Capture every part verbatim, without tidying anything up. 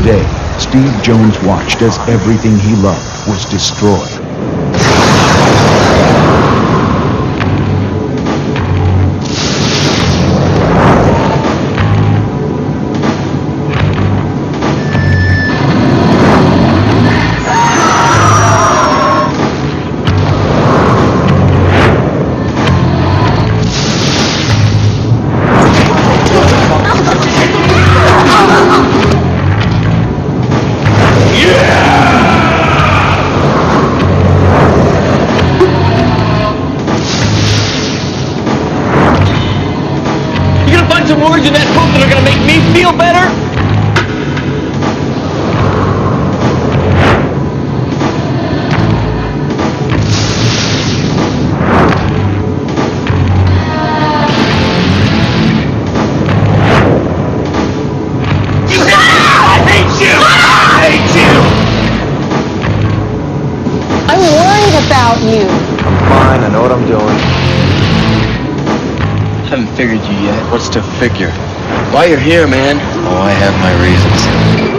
Today, Steve Jones watched as everything he loved was destroyed. Some words in that book that are gonna make me feel better? I hate you! I hate you! I'm worried about you. I'm fine, I know what I'm doing. Haven't figured you yet. What's to figure? Why you're here, man? Oh, I have my reasons.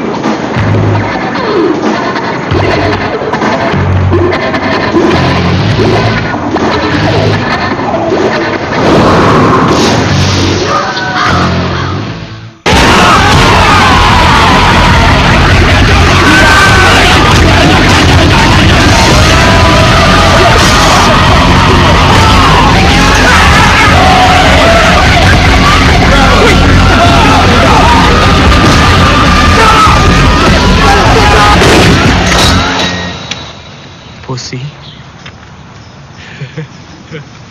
Pussy.